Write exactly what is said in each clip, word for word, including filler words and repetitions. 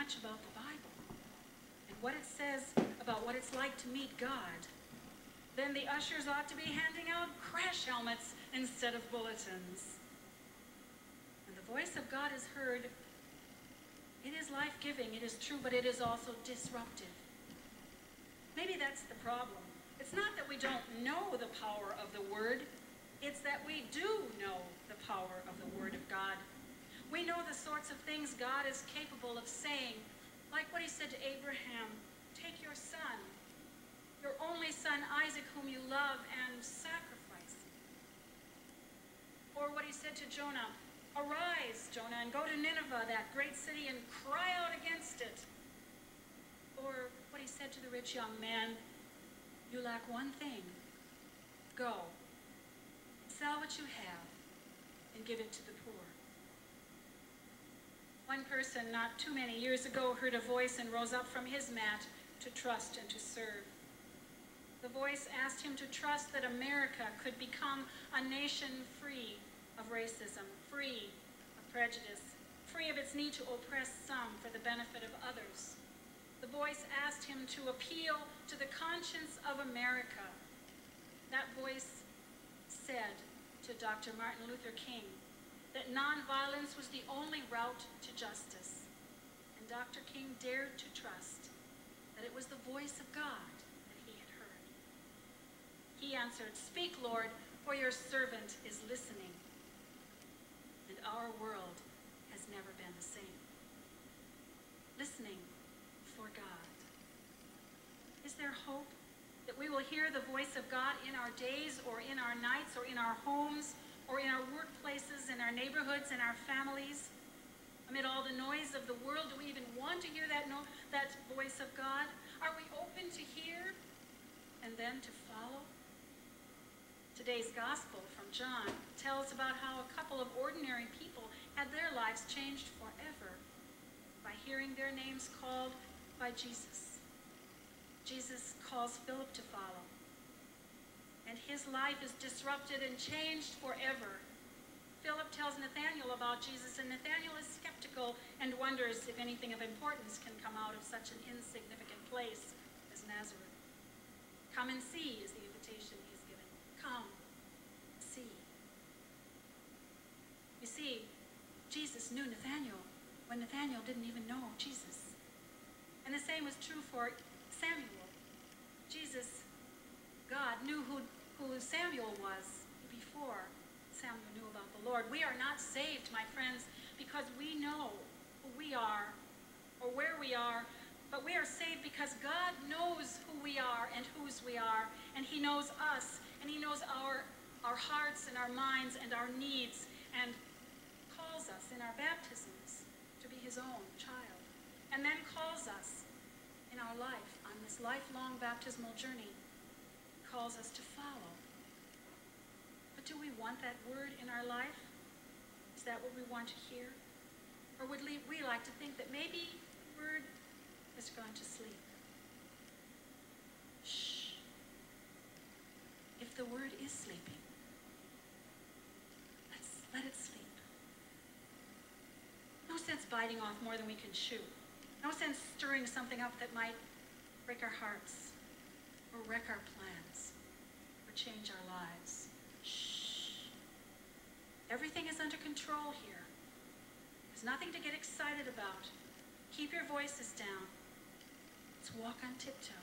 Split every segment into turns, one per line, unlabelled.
much about the Bible and what it says about what it's like to meet God, then the ushers ought to be handing out crash helmets instead of bulletins. When the voice of God is heard, it is life-giving, it is true, but it is also disruptive. Maybe that's the problem. It's not that we don't know the power of the Word, it's that we do know the power of the Word of God. We know the sorts of things God is capable of saying, like what he said to Abraham, take your son, your only son Isaac, whom you love, and sacrifice him. Or what he said to Jonah, arise, Jonah, and go to Nineveh, that great city, and cry out against it. Or what he said to the rich young man, you lack one thing. Go, sell what you have, and give it to the poor. One person not too many years ago heard a voice and rose up from his mat to trust and to serve. The voice asked him to trust that America could become a nation free of racism, free of prejudice, free of its need to oppress some for the benefit of others. The voice asked him to appeal to the conscience of America. That voice said to Doctor Martin Luther King that nonviolence was the only route to justice. And Doctor King dared to trust that it was the voice of God that he had heard. He answered, speak, Lord, for your servant is listening. And our world has never been the same. Listening for God. Is there hope that we will hear the voice of God in our days or in our nights or in our homes or in our workplaces, in our neighborhoods, in our families? Amid all the noise of the world, do we even want to hear that, no, that voice of God? Are we open to hear and then to follow? Today's gospel from John tells about how a couple of ordinary people had their lives changed forever by hearing their names called by Jesus. Jesus calls Philip to follow, and his life is disrupted and changed forever. Philip tells Nathanael about Jesus, and Nathanael is skeptical and wonders if anything of importance can come out of such an insignificant place as Nazareth. Come and see is the invitation he is given. Come, see. You see, Jesus knew Nathanael when Nathanael didn't even know Jesus. And the same was true for Samuel. Jesus, God, knew who, who Samuel was before Samuel knew about the Lord. We are not saved, my friends, because we know who we are or where we are, but we are saved because God knows who we are and whose we are, and he knows us, and he knows our, our hearts and our minds and our needs, and calls us in our baptisms to be his own child, and then calls us in our life on this lifelong baptismal journey. He calls us to follow. But do we want that word in our life? Is that what we want to hear? Or would we like to think that maybe the word has gone to sleep? Shh. If the word is sleeping, let's let it sleep. No sense biting off more than we can chew. No sense stirring something up that might break our hearts or wreck our plans or change our lives. Shh. Everything is under control here. There's nothing to get excited about. Keep your voices down. Let's walk on tiptoe.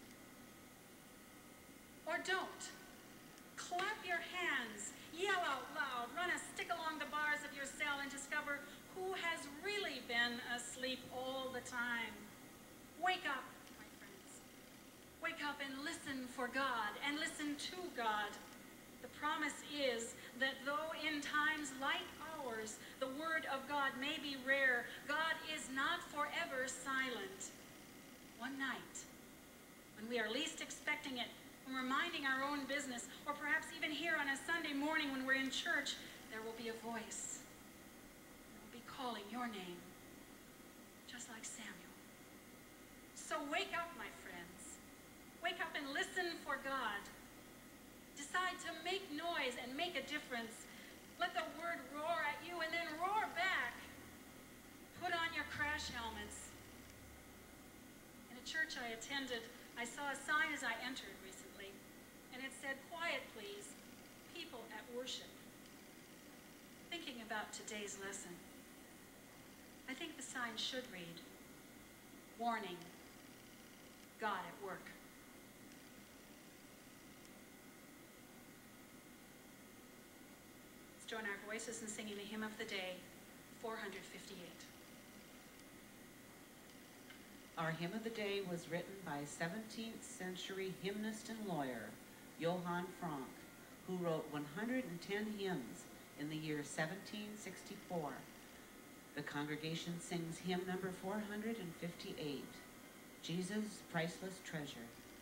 Or don't. Clap your hands. Yell out loud. Run a stick along the bars of your cell and discover who has really been asleep all the time. Wake up, my friends. Wake up and listen for God, and listen to God. The promise is that though in times like ours, the word of God may be rare, God is not forever silent. One night, when we are least expecting it, when we're minding our own business, or perhaps even here on a Sunday morning when we're in church, there will be a voice. Calling your name, just like Samuel. So wake up, my friends. Wake up and listen for God. Decide to make noise and make a difference. Let the word roar at you and then roar back. Put on your crash helmets church I attended, I saw a sign as I entered recently, and it said, "Quiet, please, people at worship." Thinking about today's lesson, I think the sign should read, "Warning, God at work." Let's join our voices in singing the hymn of the day, four hundred fifty-eight.
Our hymn of the day was written by seventeenth century hymnist and lawyer, Johann Frank, who wrote one hundred ten hymns in the year seventeen sixty-four. The congregation sings hymn number four hundred fifty-eight, Jesus' Priceless Treasure.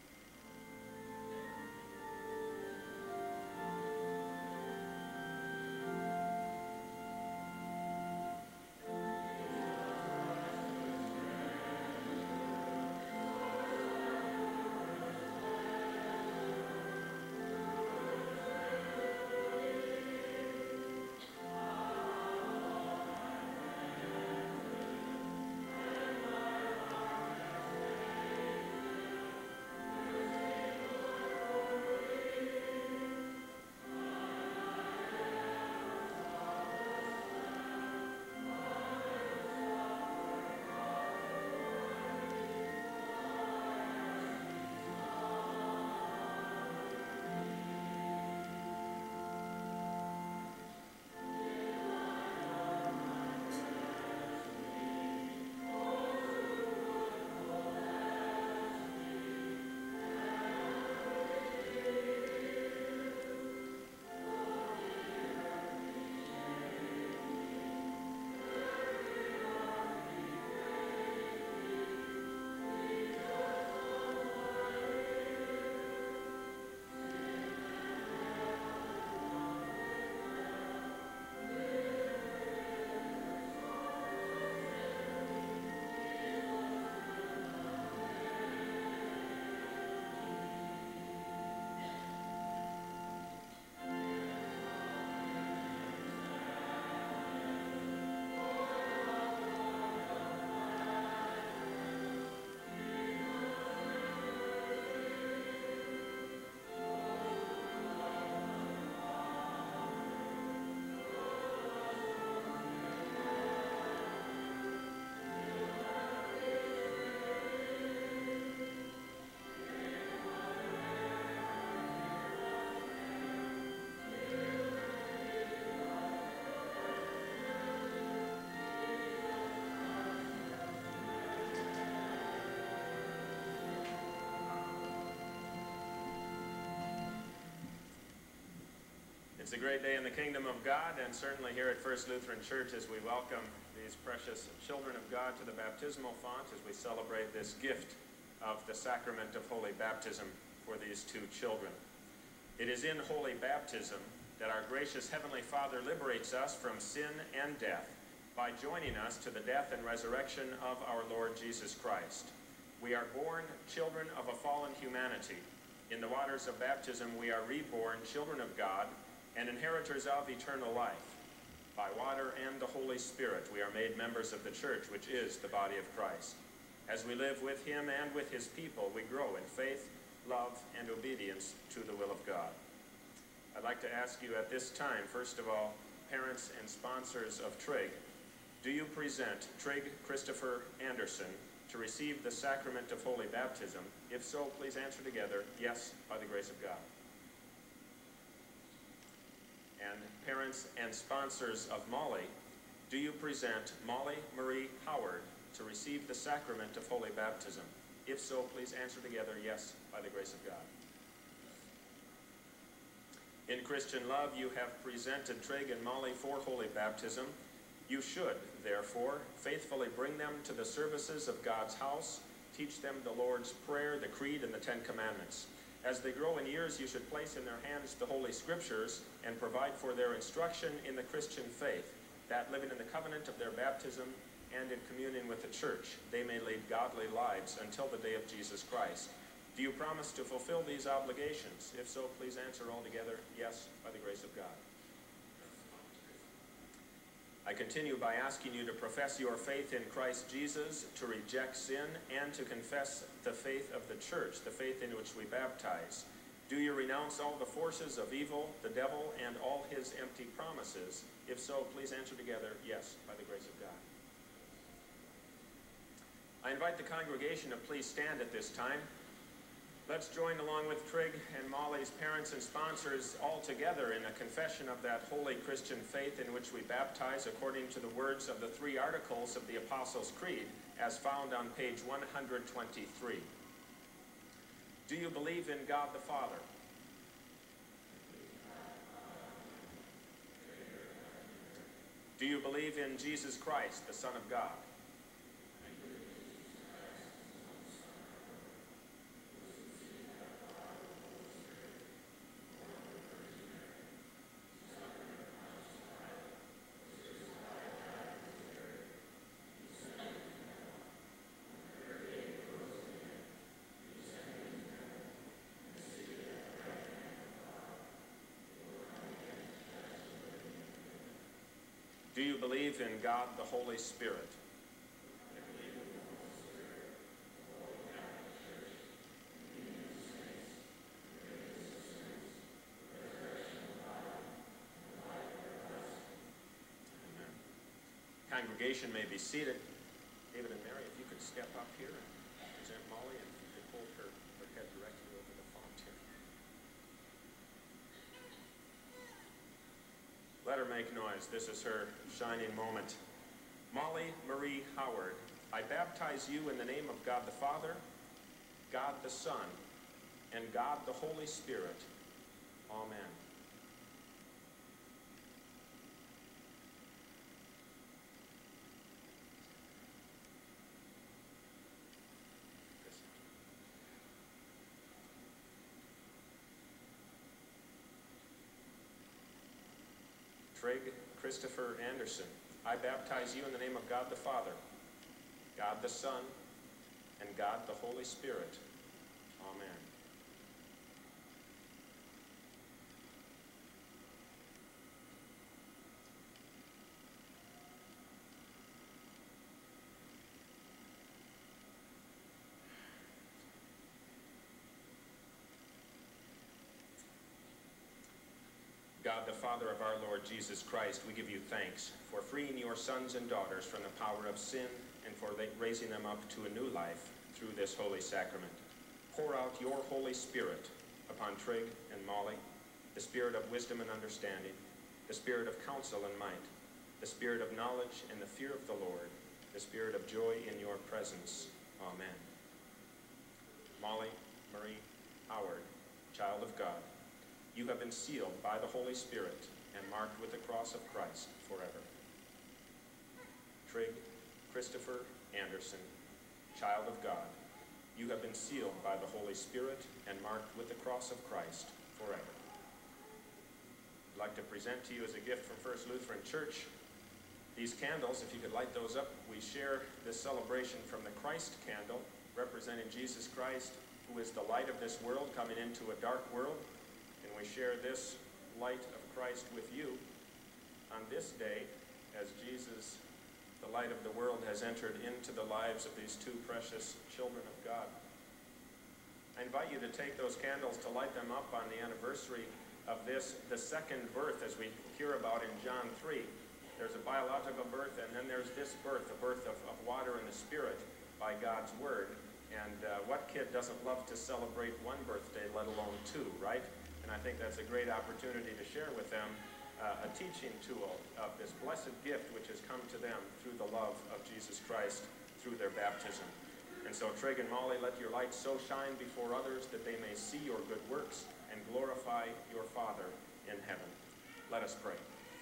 It's a great day in the kingdom of God, and certainly here at First Lutheran Church as we welcome these precious children of God to the baptismal font as we celebrate this gift of the sacrament of holy baptism for these two children. It is in holy baptism that our gracious Heavenly Father liberates us from sin and death by joining us to the death and resurrection of our Lord Jesus Christ. We are born children of a fallen humanity. In the waters of baptism, we are reborn children of God and inheritors of eternal life. By water and the Holy Spirit, we are made members of the church, which is the body of Christ. As we live with him and with his people, we grow in faith, love, and obedience to the will of God. I'd like to ask you at this time, first of all, parents and sponsors of Trig, do you present Trig Christopher Anderson to receive the sacrament of holy baptism? If so, please answer together, yes, by the grace of God. And parents and sponsors of Molly, do you present Molly Marie Howard to receive the sacrament of holy baptism? If so, please answer together, yes, by the grace of God. In Christian love, you have presented Trig and Molly for holy baptism. You should, therefore, faithfully bring them to the services of God's house, teach them the Lord's Prayer, the Creed, and the Ten Commandments. As they grow in years, you should place in their hands the Holy Scriptures and provide for their instruction in the Christian faith, that living in the covenant of their baptism and in communion with the church, they may lead godly lives until the day of Jesus Christ. Do you promise to fulfill these obligations? If so, please answer all together, yes, by the grace of God. I continue by asking you to profess your faith in Christ Jesus, to reject sin, and to confess the faith of the church, the faith in which we baptize. Do you renounce all the forces of evil, the devil, and all his empty promises? If so, please answer together, yes, by the grace of God. I invite the congregation to please stand at this time. Let's join along with Trig and Molly's parents and sponsors all together in a confession of that holy Christian faith in which we baptize according to the words of the three articles of the Apostles' Creed as found on page one hundred twenty-three. Do you believe in God the Father? Do you believe in Jesus Christ, the Son of God? Do you believe in God the Holy Spirit? Amen. Congregation may be seated. David and Mary, if you could step up here and present Molly, and if you could hold her, her head directly over the font here. Let her make noise. This is her shining moment. Molly Marie Howard, I baptize you in the name of God the Father, God the Son, and God the Holy Spirit. Amen. Trig Christopher Anderson, I baptize you in the name of God the Father, God the Son, and God the Holy Spirit. Amen. God, the Father of our Lord Jesus Christ, we give you thanks for freeing your sons and daughters from the power of sin and for raising them up to a new life through this holy sacrament. Pour out your Holy Spirit upon Trig and Molly, the spirit of wisdom and understanding, the spirit of counsel and might, the spirit of knowledge and the fear of the Lord, the spirit of joy in your presence. Amen. Molly Marie Howard, child of God, you have been sealed by the Holy Spirit and marked with the cross of Christ forever. Trig Christopher Anderson, child of God, you have been sealed by the Holy Spirit and marked with the cross of Christ forever. I'd like to present to you as a gift from First Lutheran Church these candles. If you could light those up, we share this celebration from the Christ candle, representing Jesus Christ, who is the light of this world coming into a dark world. And we share this light of Christ with you on this day as Jesus, the light of the world, has entered into the lives of these two precious children of God. I invite you to take those candles to light them up on the anniversary of this, the second birth, as we hear about in John three. There's a biological birth, and then there's this birth, the birth of, of water and the Spirit by God's Word. And uh, what kid doesn't love to celebrate one birthday, let alone two, right? And I think that's a great opportunity to share with them uh, a teaching tool of this blessed gift which has come to them through the love of Jesus Christ through their baptism. And so, Trig and Molly, let your light so shine before others that they may see your good works and glorify your Father in heaven. Let us pray.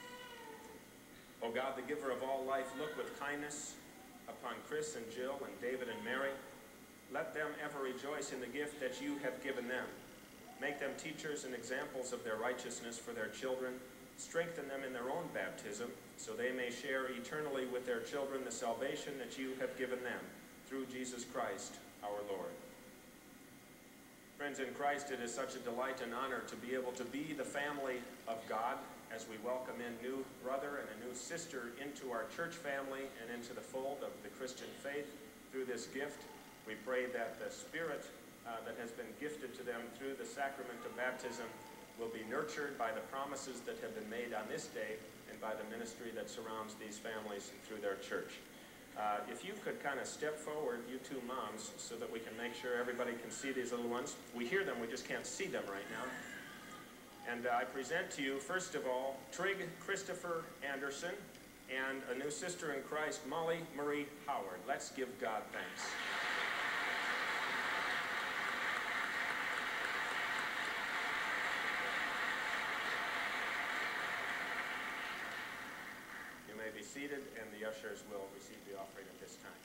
O God, the giver of all life, look with kindness upon Chris and Jill and David and Mary. Let them ever rejoice in the gift that you have given them. Make them teachers and examples of their righteousness for their children. Strengthen them in their own baptism, so they may share eternally with their children the salvation that you have given them through Jesus Christ, our Lord. Friends in Christ, it is such a delight and honor to be able to be the family of God as we welcome in new brothers brother and a new sister into our church family and into the fold of the Christian faith through this gift. We pray that the Spirit uh, that has been gifted to them through the sacrament of baptism will be nurtured by the promises that have been made on this day and by the ministry that surrounds these families through their church. Uh, if you could kind of step forward, you two moms, so that we can make sure everybody can see these little ones. We hear them, we just can't see them right now. And uh, I present to you, first of all, Trig Christopher Anderson and a new sister in Christ, Molly Marie Howard. Let's give God thanks. You may be seated, and the ushers will receive the offering at this time.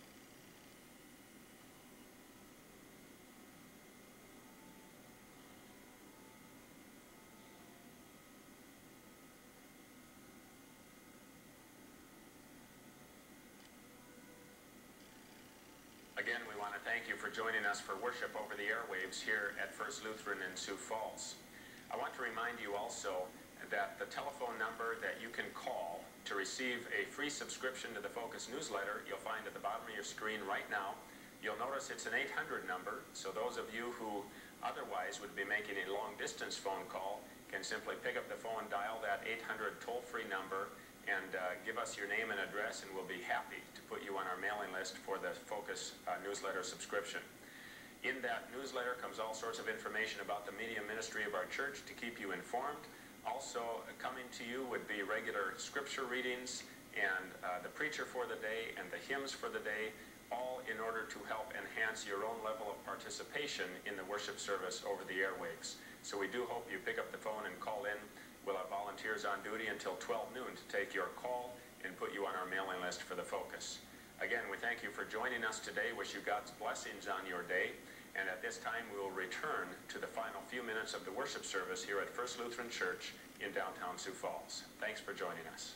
Again, we want to thank you for joining us for worship over the airwaves here at First Lutheran in Sioux Falls. I want to remind you also that the telephone number that you can call to receive a free subscription to the Focus newsletter, you'll find at the bottom of your screen right now. You'll notice it's an eight hundred number, so those of you who otherwise would be making a long-distance phone call can simply pick up the phone, dial that eight hundred toll-free number, and uh, give us your name and address, and we'll be happy to put you on our mailing list for the Focus uh, newsletter subscription. In that newsletter comes all sorts of information about the media ministry of our church to keep you informed. Also uh, coming to you would be regular scripture readings and uh, the preacher for the day and the hymns for the day, all in order to help enhance your own level of participation in the worship service over the airwaves. So we do hope you pick up the phone and call in. We'll have volunteers on duty until twelve noon to take your call and put you on our mailing list for the Focus. Again, we thank you for joining us today. Wish you God's blessings on your day. And at this time, we will return to the final few minutes of the worship service here at First Lutheran Church in downtown Sioux Falls. Thanks for joining us.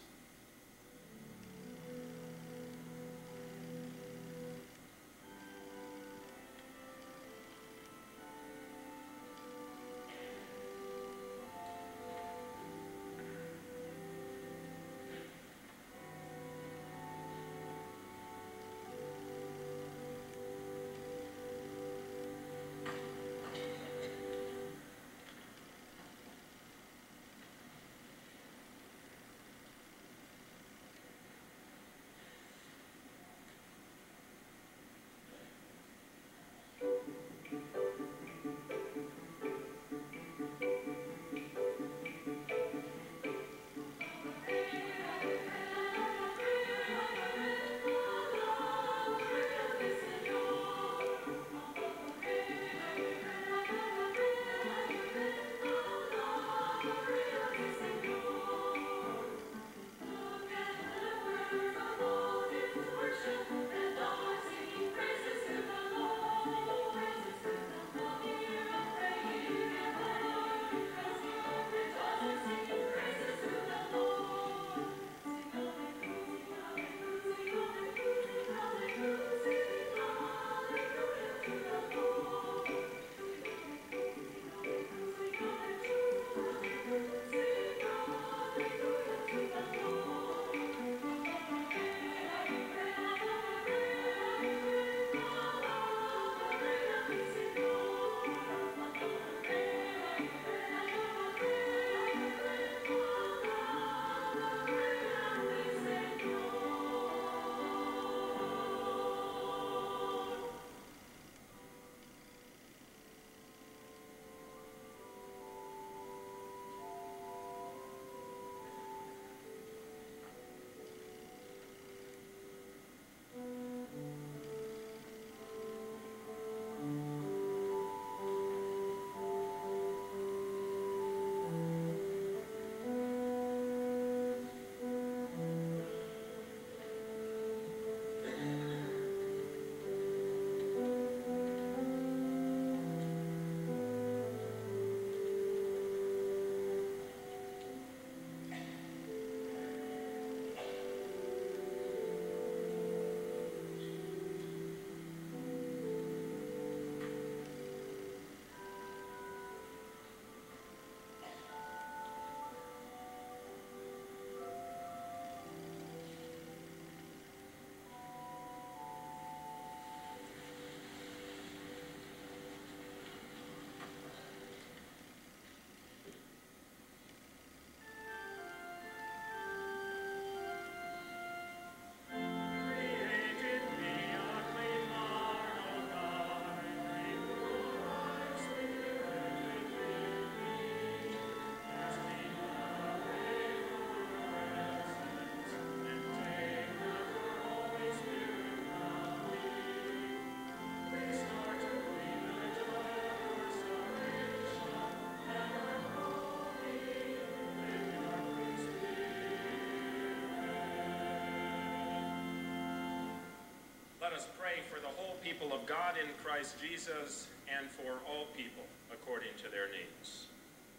let us pray for the whole people of God in Christ Jesus and for all people according to their needs.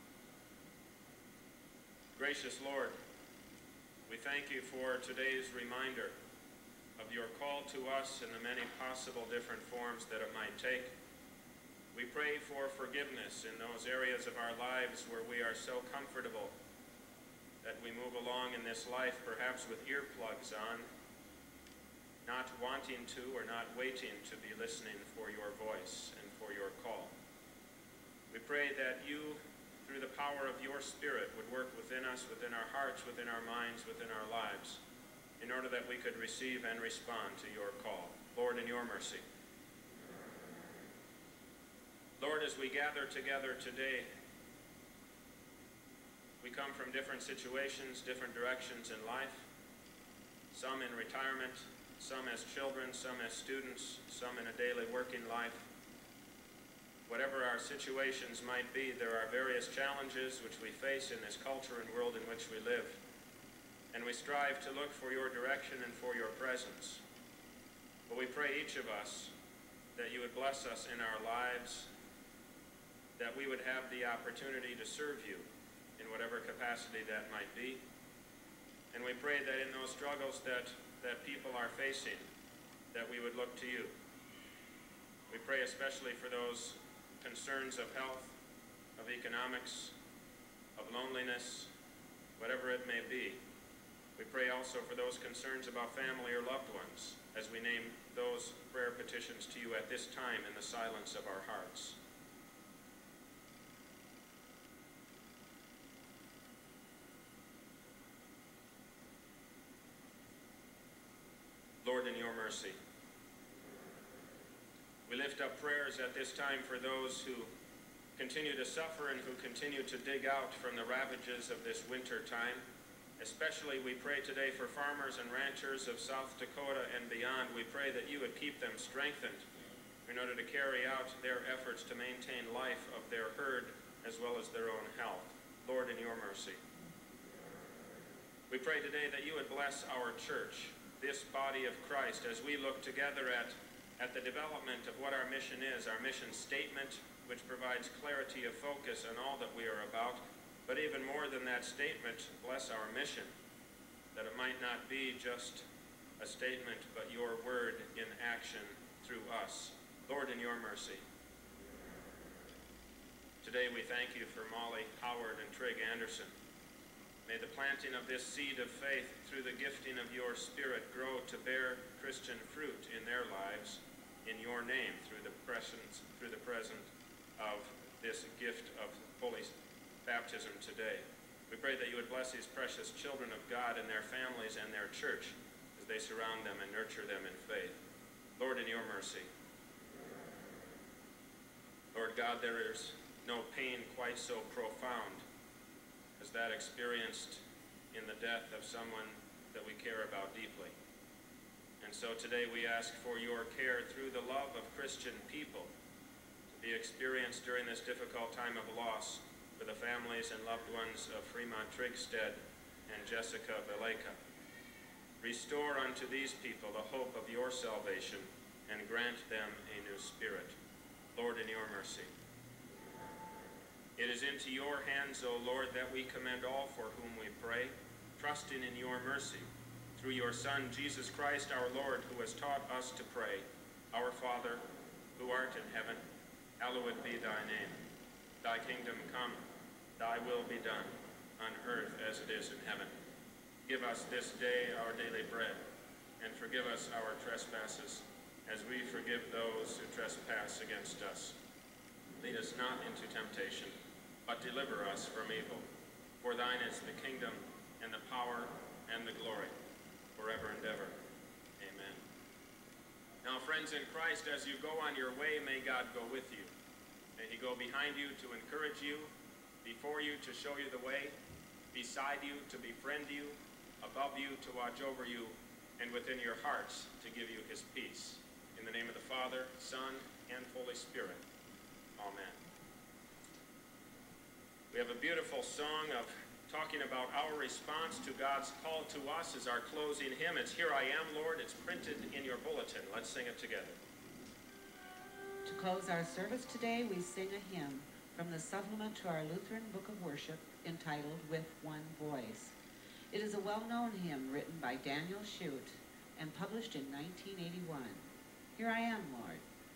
Gracious Lord, we thank you for today's reminder of your call to us in the many possible different forms that it might take. We pray for forgiveness in those areas of our lives where we are so comfortable that we move along in this life perhaps with earplugs on, not wanting to or not waiting to be listening for your voice and for your call. We pray that you, through the power of your Spirit, would work within us, within our hearts, within our minds, within our lives, in order that we could receive and respond to your call. Lord, in your mercy. Lord, as we gather together today, we come from different situations, different directions in life, some in retirement, some as children, some as students, some in a daily working life. Whatever our situations might be, there are various challenges which we face in this culture and world in which we live. And we strive to look for your direction and for your presence. But we pray each of us that you would bless us in our lives, that we would have the opportunity to serve you in whatever capacity that might be. And we pray that in those struggles that, that people are facing, that we would look to you. We pray especially for those concerns of health, of economics, of loneliness, whatever it may be. We pray also for those concerns about family or loved ones, as we name those prayer petitions to you at this time in the silence of our hearts. Lord, in your mercy, we lift up prayers at this time for those who continue to suffer and who continue to dig out from the ravages of this winter time. Especially we pray today for farmers and ranchers of South Dakota and beyond. We pray that you would keep them strengthened in order to carry out their efforts to maintain life of their herd as well as their own health. Lord, in your mercy. We pray today that you would bless our church, this body of Christ, as we look together at, at the development of what our mission is, our mission statement, which provides clarity of focus on all that we are about. But even more than that statement, bless our mission, that it might not be just a statement, but your word in action through us. Lord, in your mercy. Today we thank you for Molly Howard and Trig Anderson. May the planting of this seed of faith through the gifting of your Spirit grow to bear Christian fruit in their lives in your name through the presence, through the present of this gift of holy baptism today. We pray that you would bless these precious children of God and their families and their church as they surround them and nurture them in faith. Lord, in your mercy. Lord God, there is no pain quite so profound as that experienced in the death of someone that we care about deeply. And so today we ask for your care through the love of Christian people to be experienced during this difficult time of loss for the families and loved ones of Fremont Trigstead and Jessica Veleka. Restore unto these people the hope of your salvation and grant them a new spirit. Lord, in your mercy. It is into your hands, O Lord, that we commend all for whom we pray, trusting in your mercy, through your Son, Jesus Christ, our Lord, who has taught us to pray, Our Father, who art in heaven, hallowed be thy name. Thy kingdom come, thy will be done, on earth as it is in heaven. Give us this day our daily bread, and forgive us our trespasses, as we forgive those who trespass against us. Lead us not into temptation, but deliver us from evil. For thine is the kingdom, and the power, and the glory, forever and ever. Amen. Now, friends in Christ, as you go on your way, may God go with you. May he go behind you to encourage you, before you to show you the way, beside you to befriend you, above you to watch over you, and within your hearts to give you his peace. In the name of the Father, Son, and Holy Spirit. Amen. We have a beautiful song of talking about our response to God's call to us is our closing hymn. It's Here I Am, Lord. It's printed in your bulletin. Let's sing it together.
To close our service today, we sing a hymn from the supplement to our Lutheran Book of Worship entitled With One Voice. It is a well-known hymn written by Daniel Shute and published in nineteen eighty-one. Here I am, Lord.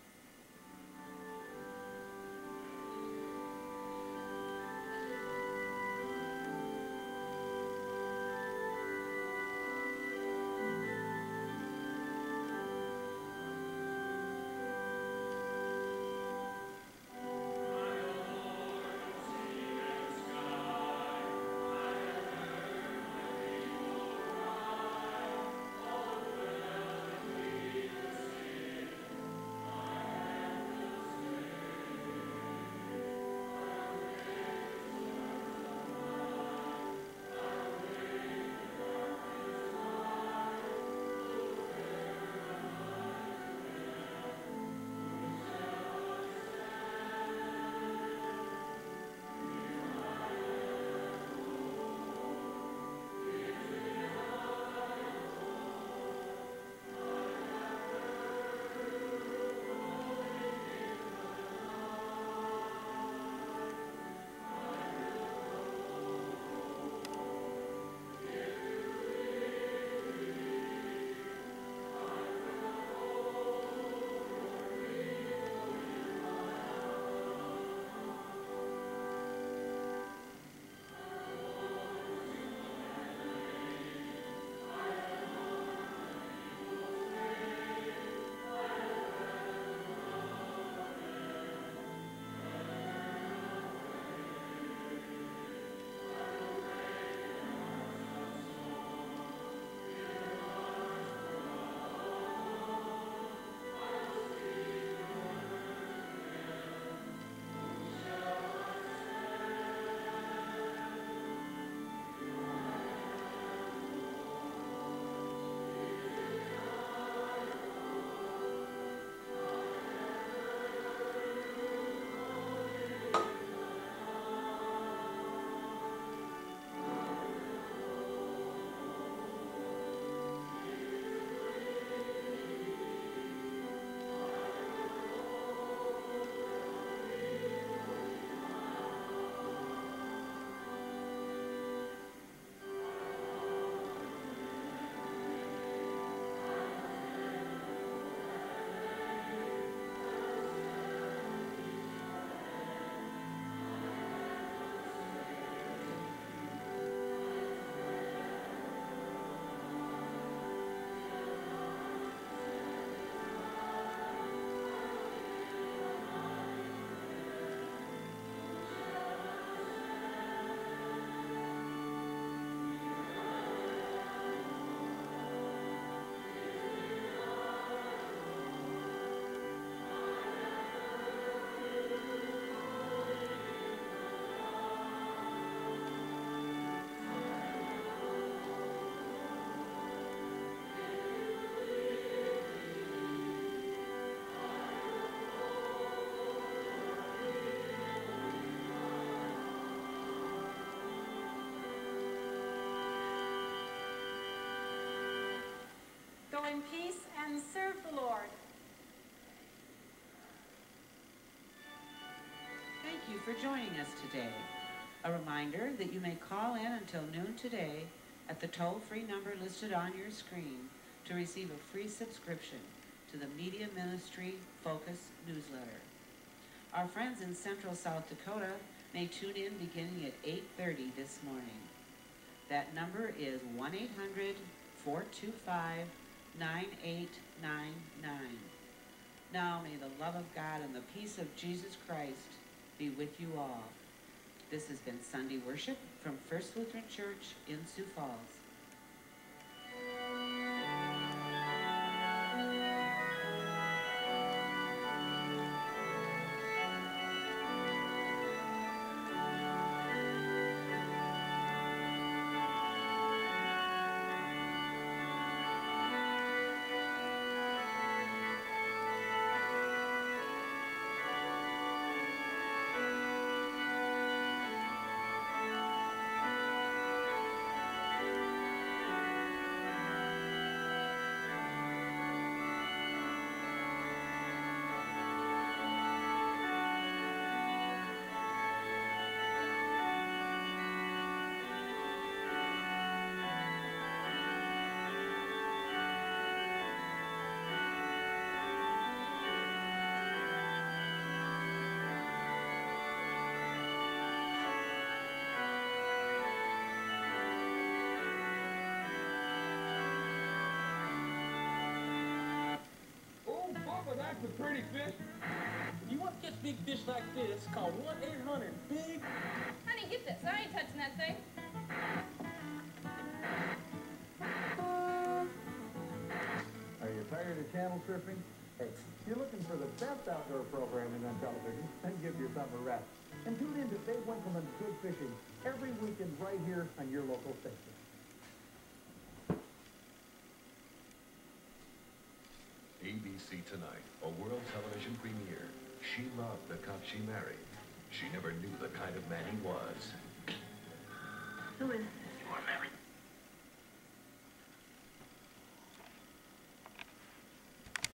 Go in peace and serve the Lord.
Thank you for joining us today. A reminder that you may call in until noon today at the toll-free number listed on your screen to receive a free subscription to the Media Ministry Focus newsletter. Our friends in Central South Dakota may tune in beginning at eight thirty this morning. That number is one eight hundred, four two five, nine eight nine nine. Now may the love of God and the peace of Jesus Christ be with you all. This has been Sunday Worship from First Lutheran Church in Sioux Falls.
back with pretty fish. If you want to catch big fish like this, call one eight hundred big.
Honey, get this. I ain't touching that thing.
Are you tired of channel surfing? Hey, if you're looking for the best outdoor programming on television, then give yourself a rest. And tune in to Dave Winkleman's Good Fishing every weekend right here on your local station.
A B C Tonight, a world television premiere. She loved the cop she married. She never knew the kind of man he was.
Who is this?
You are married